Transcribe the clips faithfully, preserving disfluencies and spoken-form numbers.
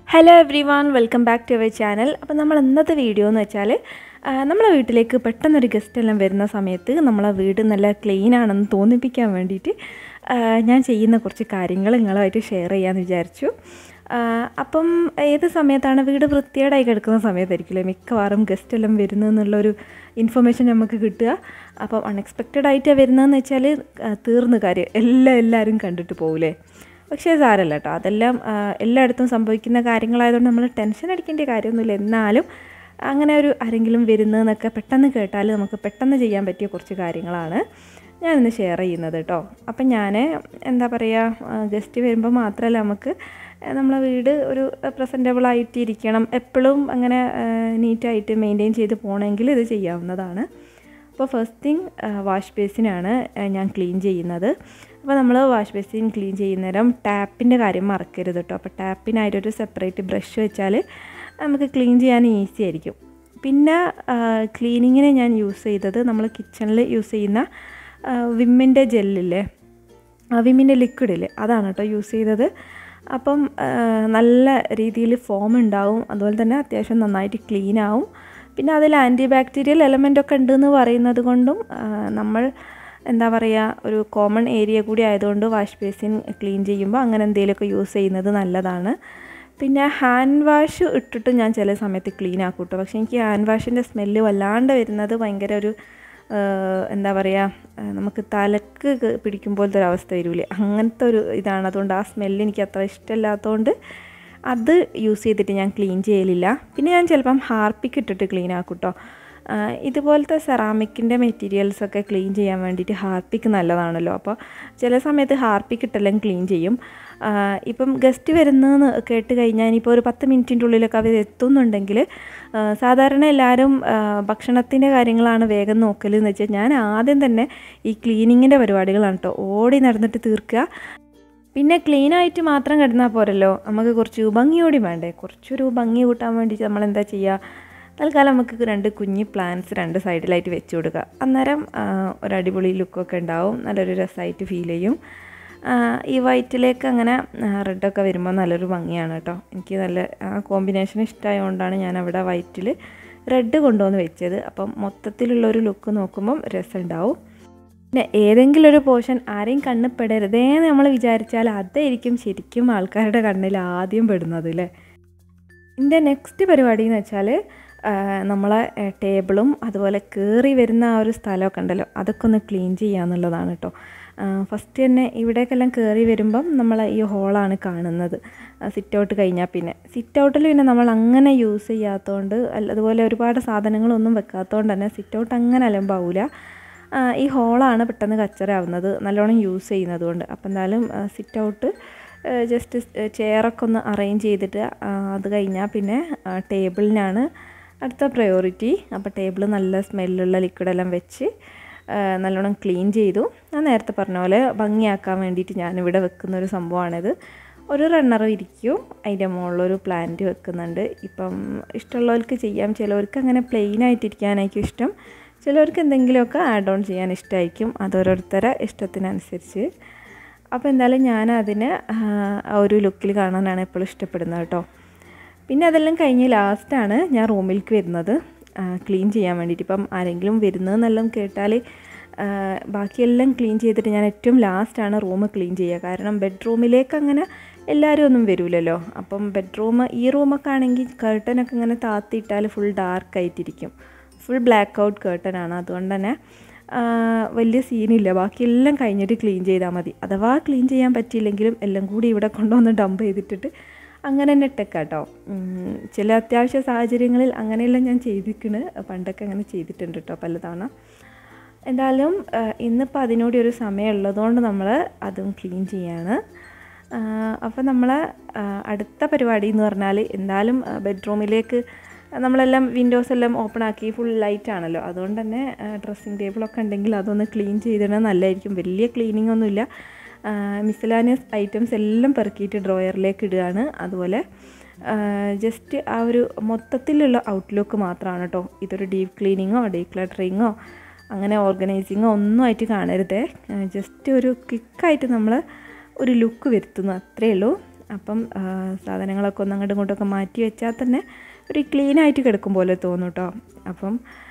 Hello everyone, welcome back to our channel. അപ്പോൾ നമ്മൾ ഇന്നത്തെ വീഡിയോ എന്ന് വെച്ചാൽ നമ്മളെ വീട്ടിലേക്ക് പെട്ടെന്ന് ഒരു ഗസ്റ്റ് എല്ലാം വരുന്ന സമയത്ത് നമ്മളെ വീട് നല്ല ക്ലീൻ ആണെന്ന് തോന്നിപ്പിക്കാൻ വേണ്ടിയിട്ട് ഞാൻ ചെയ്യുന്ന കുറച്ച് കാര്യങ്ങൾ നിങ്ങളുമായിട്ട് ഷെയർ ചെയ്യാമെന്ന് വിചാരിച്ചു. അപ്പം ഏത് സമയത്താണ് വീട് വൃത്തികേടായി കിടക്കുന്ന സമയത്തായിരിക്കില്ലേ മിക്കവാറും ഗസ്റ്റ് എല്ലാം വരുന്നതെന്നുള്ളൊരു ഇൻഫർമേഷൻ നമുക്ക് കിട്ടുക. അപ്പം അൺഎക്സ്പെക്റ്റഡ് ആയിട്ടാണ് വരുന്നതെന്ന് വെച്ചാൽ തീർന്ന കാര്യം എല്ലാം എല്ലാവരും കണ്ടിട്ട് പോകില്ലേ. പക്ഷേ സാരമല്ല കേട്ടോ, അതെല്ലാം എല്ലായിടത്തും സംഭവിക്കുന്ന കാര്യങ്ങളായതുകൊണ്ട് നമ്മൾ ടെൻഷൻ അടിക്കേണ്ട കാര്യമൊന്നുമില്ല. എന്നാലും അങ്ങനെ ഒരു ആരെങ്കിലും വരുന്നതെന്നൊക്കെ പെട്ടെന്ന് കേട്ടാൽ നമുക്ക് പെട്ടെന്ന് ചെയ്യാൻ പറ്റിയ കുറച്ച് കാര്യങ്ങളാണ് ഞാനിന്ന് ഷെയർ ചെയ്യുന്നത് കേട്ടോ. അപ്പം ഞാൻ എന്താ പറയുക, ഗസ്റ്റ് വരുമ്പോൾ മാത്രമല്ല നമുക്ക് നമ്മളെ വീട് ഒരു പ്രസൻറ്റബിൾ ആയിട്ടിരിക്കണം, എപ്പോഴും അങ്ങനെ നീറ്റായിട്ട് മെയിൻറ്റെയിൻ ചെയ്ത് പോകണമെങ്കിൽ ഇത് ചെയ്യാവുന്നതാണ്. അപ്പോൾ ഫസ്റ്റ് തിങ് വാഷ് ബേസിനാണ് ഞാൻ ക്ലീൻ ചെയ്യുന്നത്. അപ്പോൾ നമ്മൾ വാഷ് ബേസിൻ ക്ലീൻ ചെയ്യുന്നേരം ടാപ്പിൻ്റെ കാര്യം മറക്കരുത് കേട്ടോ. അപ്പോൾ ടാപ്പിനായിട്ടൊരു സെപ്പറേറ്റ് ബ്രഷ് വെച്ചാൽ നമുക്ക് ക്ലീൻ ചെയ്യാൻ ഈസി ആയിരിക്കും. പിന്നെ ക്ലീനിങ്ങിന് ഞാൻ യൂസ് ചെയ്തത് നമ്മൾ കിച്ചണിൽ യൂസ് ചെയ്യുന്ന വിമ്മിൻ്റെ ജെല്ലില്ലേ, വിമ്മിൻ്റെ ലിക്വിഡില്ലേ, അതാണ് കേട്ടോ യൂസ് ചെയ്തത്. അപ്പം നല്ല രീതിയിൽ ഫോം ഉണ്ടാവും, അതുപോലെ തന്നെ അത്യാവശ്യം നന്നായിട്ട് ക്ലീൻ ആവും. പിന്നെ അതിൽ ആൻറ്റി ബാക്ടീരിയൽ എലമെൻ്റൊക്കെ ഉണ്ടെന്ന് പറയുന്നത് കൊണ്ടും നമ്മൾ എന്താ പറയുക ഒരു കോമൺ ഏരിയ കൂടി ആയതുകൊണ്ട് വാഷ് ബേസിൻ ക്ലീൻ ചെയ്യുമ്പോൾ അങ്ങനെ എന്തെങ്കിലുമൊക്കെ യൂസ് ചെയ്യുന്നത് നല്ലതാണ്. പിന്നെ ഹാൻഡ് വാഷ് ഇട്ടിട്ട് ഞാൻ ചില സമയത്ത് ക്ലീൻ ആക്കും കേട്ടോ. പക്ഷേ എനിക്ക് ഹാൻഡ് വാഷിൻ്റെ സ്മെല്ല് വല്ലാണ്ട് വരുന്നത് ഭയങ്കര ഒരു എന്താ പറയുക നമുക്ക് തലക്ക് പിടിക്കുമ്പോഴത്തെ ഒരു അവസ്ഥ വരില്ലേ, അങ്ങനത്തെ ഒരു ഇതാണ്. അതുകൊണ്ട് ആ സ്മെല്ല് എനിക്ക് അത്ര ഇഷ്ടമില്ലാത്തതുകൊണ്ട് അത് യൂസ് ചെയ്തിട്ട് ഞാൻ ക്ലീൻ ചെയ്യലില്ല. പിന്നെ ഞാൻ ചിലപ്പം ഹാർപ്പിക്ക് ഇട്ടിട്ട് ക്ലീൻ ആക്കും കേട്ടോ. ഇതുപോലത്തെ സെറാമിക്കിൻ്റെ മെറ്റീരിയൽസൊക്കെ ക്ലീൻ ചെയ്യാൻ വേണ്ടിയിട്ട് ഹാർപ്പിക്ക് നല്ലതാണല്ലോ. അപ്പോൾ ചില സമയത്ത് ഹാർപ്പിക്ക് ഇട്ടെല്ലാം ക്ലീൻ ചെയ്യും. ഇപ്പം ഗസ്റ്റ് വരുന്നതെന്ന് കേട്ട് കഴിഞ്ഞാൽ ഇനിയിപ്പോൾ ഒരു പത്ത് മിനിറ്റിൻ്റെ ഉള്ളിലൊക്കെ അവർ എത്തുന്നുണ്ടെങ്കിൽ സാധാരണ എല്ലാവരും ഭക്ഷണത്തിൻ്റെ കാര്യങ്ങളാണ് വേഗം നോക്കലെന്ന് വെച്ചാൽ ഞാൻ ആദ്യം തന്നെ ഈ ക്ലീനിങ്ങിൻ്റെ പരിപാടികളാണ് കേട്ടോ ഓടി നടന്നിട്ട് തീർക്കുക. പിന്നെ ക്ലീനായിട്ട് മാത്രം കിടന്നാൽ പോരല്ലോ, നമുക്ക് കുറച്ച് ഭംഗിയോടി വേണ്ടേ. കുറച്ചൊരു ഭംഗി കൂട്ടാൻ വേണ്ടിയിട്ട് നമ്മൾ എന്താ ചെയ്യുക, തൽക്കാലം നമുക്ക് രണ്ട് കുഞ്ഞ് പ്ലാന്റ്സ് രണ്ട് സൈഡിലായിട്ട് വെച്ച് കൊടുക്കുക. അന്നേരം ഒരു അടിപൊളി ലുക്കൊക്കെ ഉണ്ടാവും, നല്ലൊരു രസമായിട്ട് ഫീൽ ചെയ്യും. ഈ വൈറ്റിലേക്ക് അങ്ങനെ റെഡൊക്കെ വരുമ്പോൾ നല്ലൊരു ഭംഗിയാണ് കേട്ടോ. എനിക്ക് നല്ല കോമ്പിനേഷൻ ഇഷ്ടമായതുകൊണ്ടാണ് ഞാൻ അവിടെ വൈറ്റിൽ റെഡ് കൊണ്ടുവന്ന് വെച്ചത്. അപ്പം മൊത്തത്തിലുള്ളൊരു ലുക്ക് നോക്കുമ്പം രസമുണ്ടാവും. പിന്നെ ഏതെങ്കിലും ഒരു പോർഷൻ ആരെയും കണ്ണിൽ പെടരുതേ നമ്മൾ വിചാരിച്ചാൽ അതായിരിക്കും ശരിക്കും ആൾക്കാരുടെ കണ്ണിൽ ആദ്യം പെടുന്നത് അല്ലേ. ഇതിൻ്റെ നെക്സ്റ്റ് പരിപാടി എന്ന് വെച്ചാൽ നമ്മളെ ടേബിളും അതുപോലെ കയറി വരുന്ന ആ ഒരു സ്ഥലമൊക്കെ ഉണ്ടല്ലോ അതൊക്കെ ഒന്ന് ക്ലീൻ ചെയ്യുക എന്നുള്ളതാണ് കേട്ടോ. ഫസ്റ്റ് തന്നെ ഇവിടേക്കെല്ലാം കയറി വരുമ്പം നമ്മൾ ഈ ഹോളാണ് കാണുന്നത് സിറ്റ് ഔട്ട് കഴിഞ്ഞാൽ. പിന്നെ സിറ്റ് ഔട്ടിൽ പിന്നെ നമ്മൾ അങ്ങനെ യൂസ് ചെയ്യാത്തതുകൊണ്ട് അതുപോലെ ഒരുപാട് സാധനങ്ങളൊന്നും വെക്കാത്തതുകൊണ്ട് തന്നെ സിറ്റ് ഔട്ട് അങ്ങനെ അലമ്പാവില്ല. ഈ ഹോളാണ് പെട്ടെന്ന് കച്ചറാവുന്നത് നല്ലോണം യൂസ് ചെയ്യുന്നത് കൊണ്ട്. അപ്പം എന്തായാലും സിറ്റ് ഔട്ട് ജസ്റ്റ് ചെയറൊക്കെ ഒന്ന് അറേഞ്ച് ചെയ്തിട്ട് അത് കഴിഞ്ഞാൽ പിന്നെ ടേബിളിനാണ് അടുത്ത പ്രയോറിറ്റി. അപ്പോൾ ടേബിൾ നല്ല സ്മെല്ലുള്ള ലിക്വിഡെല്ലാം വെച്ച് നല്ലോണം ക്ലീൻ ചെയ്തു. ഞാൻ നേരത്തെ പറഞ്ഞ പോലെ ഭംഗിയാക്കാൻ വേണ്ടിയിട്ട് ഞാനിവിടെ വെക്കുന്നൊരു സംഭവമാണിത്. ഒരു റണ്ണറും ഇരിക്കും, അതിൻ്റെ മുകളിലൊരു പ്ലാന്റ് വെക്കുന്നുണ്ട്. ഇപ്പം ഇഷ്ടമുള്ളവർക്ക് ചെയ്യാം, ചിലവർക്ക് അങ്ങനെ പ്ലെയിൻ ആയിട്ടിരിക്കാനായിരിക്കും ഇഷ്ടം, ചിലവർക്ക് എന്തെങ്കിലുമൊക്കെ ആഡ് ഓൺ ചെയ്യാൻ ഇഷ്ടമായിരിക്കും, അതോരോരുത്തരെ ഇഷ്ടത്തിനനുസരിച്ച്. അപ്പോൾ എന്തായാലും ഞാൻ അതിന് ഒരു ലുക്കിൽ കാണാനാണ് എപ്പോഴും ഇഷ്ടപ്പെടുന്നത് കേട്ടോ. പിന്നെ അതെല്ലാം കഴിഞ്ഞ് ലാസ്റ്റാണ് ഞാൻ റൂമിലേക്ക് വരുന്നത് ക്ലീൻ ചെയ്യാൻ വേണ്ടിയിട്ട്. ഇപ്പം ആരെങ്കിലും വരുന്നതെന്നെല്ലാം കേട്ടാൽ ബാക്കിയെല്ലാം ക്ലീൻ ചെയ്തിട്ട് ഞാൻ ഏറ്റവും ലാസ്റ്റാണ് റൂം ക്ലീൻ ചെയ്യുക. കാരണം ബെഡ്റൂമിലേക്ക് അങ്ങനെ എല്ലാവരും ഒന്നും വരില്ലല്ലോ. അപ്പം ബെഡ്റൂം ഈ റൂമൊക്കെ ആണെങ്കിൽ കർട്ടനൊക്കെ ഇങ്ങനെ താത്തിയിട്ടാൽ ഫുൾ ഡാർക്കായിട്ടിരിക്കും, ഫുൾ ബ്ലാക്ക് ഔട്ട് കേർട്ടനാണ്. അതുകൊണ്ട് തന്നെ വലിയ സീനില്ല, ബാക്കിയെല്ലാം കഴിഞ്ഞിട്ട് ക്ലീൻ ചെയ്താൽ മതി. അഥവാ ക്ലീൻ ചെയ്യാൻ പറ്റിയില്ലെങ്കിലും എല്ലാം കൂടി ഇവിടെ കൊണ്ടുവന്ന് ഡംപ് ചെയ്തിട്ടിട്ട് അങ്ങനെ തന്നെ ഇട്ടേക്കാം കേട്ടോ. ചില അത്യാവശ്യ സാഹചര്യങ്ങളിൽ അങ്ങനെയെല്ലാം ഞാൻ ചെയ്തിരിക്കണ്, പണ്ടൊക്കെ അങ്ങനെ ചെയ്തിട്ടുണ്ട് കേട്ടോ പലതവണ. എന്തായാലും ഇന്നിപ്പോൾ അതിനോട് ഒരു സമയം ഉള്ളതുകൊണ്ട് നമ്മൾ അതും ക്ലീൻ ചെയ്യാണ്. അപ്പോൾ നമ്മൾ അടുത്ത പരിപാടി എന്ന് പറഞ്ഞാൽ എന്തായാലും ബെഡ്റൂമിലേക്ക് നമ്മളെല്ലാം വിൻഡോസ് എല്ലാം ഓപ്പൺ ആക്കി ഫുൾ ലൈറ്റ് ആണല്ലോ, അതുകൊണ്ട് തന്നെ ഡ്രസ്സിങ് ടേബിളൊക്കെ ഉണ്ടെങ്കിൽ അതൊന്ന് ക്ലീൻ ചെയ്തിടണം, നല്ലതായിരിക്കും. വലിയ ക്ലീനിങ് ഒന്നുമില്ല, മിസ്സലാനിയസ് ഐറ്റംസ് എല്ലാം പെറുക്കിയിട്ട് ഡ്രോയറിലേക്ക് ഇടുകയാണ്. അതുപോലെ ജസ്റ്റ് ആ ഒരു മൊത്തത്തിലുള്ള ഔട്ട്ലുക്ക് മാത്രമാണ് കേട്ടോ. ഇതൊരു ഡീപ്പ് ക്ലീനിങ്ങോ ഡീക്ലട്ടറിങ്ങോ അങ്ങനെ ഓർഗനൈസിങ്ങോ ഒന്നും ആയിട്ട് കാണരുതേ. ജസ്റ്റ് ഒരു ക്വിക്കായിട്ട് നമ്മൾ ഒരു ലുക്ക് വരുത്തുന്നു, അത്രയേ ഉള്ളൂ. അപ്പം സാധനങ്ങളൊക്കെ ഒന്ന് അങ്ങോട്ടും ഇങ്ങോട്ടൊക്കെ മാറ്റി വെച്ചാൽ തന്നെ ഒരു ക്ലീനായിട്ട് കിടക്കും പോലെ തോന്നും കേട്ടോ. അപ്പം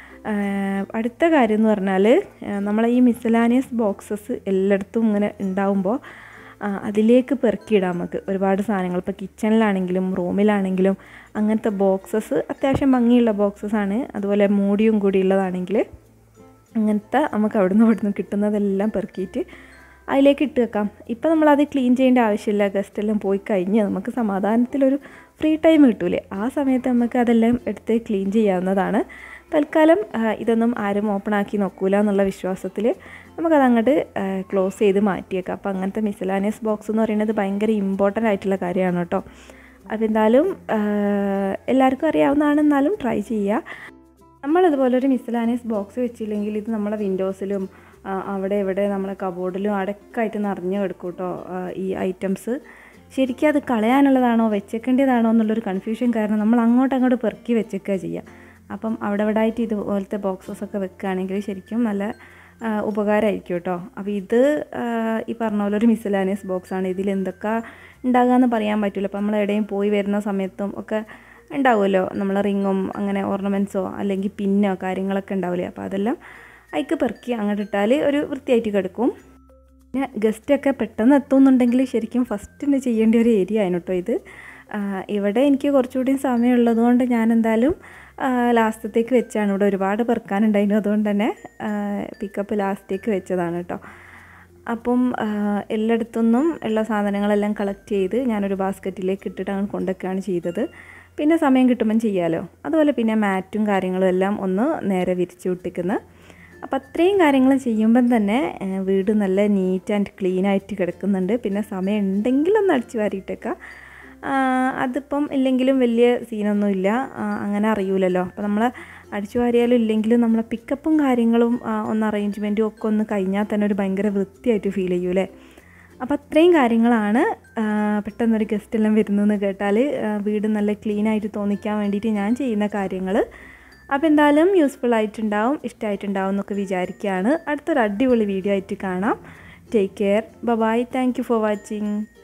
അടുത്ത കാര്യം എന്ന് പറഞ്ഞാൽ നമ്മളെ ഈ മിസലാനിയസ് ബോക്സസ് എല്ലായിടത്തും ഇങ്ങനെ ഉണ്ടാവുമ്പോൾ അതിലേക്ക് പെറുക്കിയിടാം നമുക്ക് ഒരുപാട് സാധനങ്ങൾ. ഇപ്പോൾ കിച്ചണിലാണെങ്കിലും റൂമിലാണെങ്കിലും അങ്ങനത്തെ ബോക്സസ് അത്യാവശ്യം ഭംഗിയുള്ള ബോക്സസാണ്. അതുപോലെ മൂടിയും കൂടി ഉള്ളതാണെങ്കിൽ അങ്ങനത്തെ നമുക്ക് അവിടുന്ന് ഇവിടുന്ന് കിട്ടുന്നതെല്ലാം പെറുക്കിയിട്ട് അതിലേക്ക് ഇട്ട് വെക്കാം. ഇപ്പോൾ നമ്മളത് ക്ലീൻ ചെയ്യേണ്ട ആവശ്യമില്ല. ഗസ്റ്റെല്ലാം പോയി കഴിഞ്ഞ് നമുക്ക് സമാധാനത്തിലൊരു ഫ്രീ ടൈം കിട്ടൂലേ, ആ സമയത്ത് നമുക്ക് അതെല്ലാം എടുത്ത് ക്ലീൻ ചെയ്യാവുന്നതാണ്. തൽക്കാലം ഇതൊന്നും ആരും ഓപ്പൺ ആക്കി നോക്കൂല എന്നുള്ള വിശ്വാസത്തിൽ നമുക്കതങ്ങോട്ട് ക്ലോസ് ചെയ്ത് മാറ്റിയേക്കാം. അപ്പോൾ അങ്ങനത്തെ മിസലാനിയസ് ബോക്സ് എന്ന് പറയുന്നത് ഭയങ്കര ഇമ്പോർട്ടൻ്റ് ആയിട്ടുള്ള കാര്യമാണ് കേട്ടോ. അപ്പോൾ എന്തായാലും എല്ലാവർക്കും അറിയാവുന്നതാണ്, എന്നാലും ട്രൈ ചെയ്യുക. നമ്മളിതുപോലെ ഒരു മിസലാനിയസ് ബോക്സ് വെച്ചില്ലെങ്കിൽ ഇത് നമ്മളെ വിൻഡോസിലും അവിടെ ഇവിടെ നമ്മളെ കബോർഡിലും അടക്കമായിട്ട് നിറഞ്ഞു കിടക്കും കേട്ടോ ഈ ഐറ്റംസ്. ശരിക്കും അത് കളയാനുള്ളതാണോ വെച്ചേക്കേണ്ടതാണോ എന്നുള്ളൊരു കൺഫ്യൂഷൻ കാരണം നമ്മൾ അങ്ങോട്ട് അങ്ങോട്ട് പെറുക്കി വെച്ചേക്കുക ചെയ്യുക. അപ്പം അവിടെ ഇവിടെ ആയിട്ട് ഇതുപോലത്തെ ബോക്സസൊക്കെ വെക്കുകയാണെങ്കിൽ ശരിക്കും നല്ല ഉപകാരമായിരിക്കും കേട്ടോ. അപ്പോൾ ഇത് ഈ പറഞ്ഞ പോലെ ഒരു മിസലാനിയസ് ബോക്സാണ്. ഇതിൽ എന്തൊക്കെ ഉണ്ടാകുകയെന്ന് പറയാൻ പറ്റില്ല. അപ്പോൾ നമ്മൾ എവിടെയും പോയി വരുന്ന സമയത്തും ഒക്കെ ഉണ്ടാവുമല്ലോ നമ്മൾ റിങ്ങും അങ്ങനെ ഓർണമെൻറ്റ്സോ അല്ലെങ്കിൽ പിന്നോ കാര്യങ്ങളൊക്കെ ഉണ്ടാവില്ലേ. അപ്പോൾ അതെല്ലാം അതിക്ക് പെറുക്കി അങ്ങോട്ട് ഇട്ടാൽ ഒരു വൃത്തിയായിട്ട് കിടക്കും. പിന്നെ ഗസ്റ്റൊക്കെ പെട്ടെന്ന് എത്തുന്നുണ്ടെങ്കിൽ ശരിക്കും ഫസ്റ്റിന് ചെയ്യേണ്ട ഒരു ഏരിയ ആണ് കേട്ടോ ഇത്. ഇവിടെ എനിക്ക് കുറച്ചുകൂടി സമയമുള്ളത് കൊണ്ട് ഞാൻ എന്തായാലും ലാസ്റ്റത്തേക്ക് വെച്ചാണ്. ഇവിടെ ഒരുപാട് പെറുക്കാനുണ്ടായിരുന്നു, അതുകൊണ്ട് തന്നെ പിക്കപ്പ് ലാസ്റ്റത്തേക്ക് വെച്ചതാണ് കേട്ടോ. അപ്പം എല്ലായിടത്തുനിന്നും ഉള്ള സാധനങ്ങളെല്ലാം കളക്ട് ചെയ്ത് ഞാനൊരു ബാസ്ക്കറ്റിലേക്ക് ഇട്ടിട്ട് അങ്ങനെ കൊണ്ടുവയ്ക്കുകയാണ് ചെയ്തത്. പിന്നെ സമയം കിട്ടുമ്പം ചെയ്യാമല്ലോ. അതുപോലെ പിന്നെ മാറ്റും കാര്യങ്ങളും എല്ലാം ഒന്ന് നേരെ വിരിച്ചു വിട്ടിക്കുന്ന. അപ്പോൾ അത്രയും കാര്യങ്ങൾ ചെയ്യുമ്പം തന്നെ വീട് നല്ല നീറ്റ് ആൻഡ് ക്ലീൻ ആയിട്ട് കിടക്കുന്നുണ്ട്. പിന്നെ സമയം ഉണ്ടെങ്കിൽ ഒന്ന് അടിച്ചു വാരിയിട്ടേക്കാം. അതിപ്പം ഇല്ലെങ്കിലും വലിയ സീനൊന്നും ഇല്ല, അങ്ങനെ അറിയൂലല്ലോ. അപ്പോൾ നമ്മൾ അടിച്ചു വാരിയാലും ഇല്ലെങ്കിലും നമ്മളെ പിക്കപ്പും കാര്യങ്ങളും ഒന്ന് അറേഞ്ച്മെൻറ്റും ഒക്കെ ഒന്ന് കഴിഞ്ഞാൽ തന്നെ ഒരു ഭയങ്കര വൃത്തിയായിട്ട് ഫീൽ ചെയ്യൂലേ. അപ്പോൾ അത്രയും കാര്യങ്ങളാണ്. പെട്ടെന്നൊരു ഗസ്റ്റെല്ലാം വരുന്നതെന്ന് കേട്ടാൽ വീട് നല്ല ക്ലീനായിട്ട് തോന്നിക്കാൻ വേണ്ടിയിട്ട് ഞാൻ ചെയ്യുന്ന കാര്യങ്ങൾ. അപ്പോൾ എന്തായാലും യൂസ്ഫുൾ ആയിട്ടുണ്ടാവും, ഇഷ്ടമായിട്ടുണ്ടാവും എന്നൊക്കെ വിചാരിക്കുകയാണ്. അടുത്തൊരു അടിപൊളി വീഡിയോ ആയിട്ട് കാണാം. Take care, bye, thank you for watching.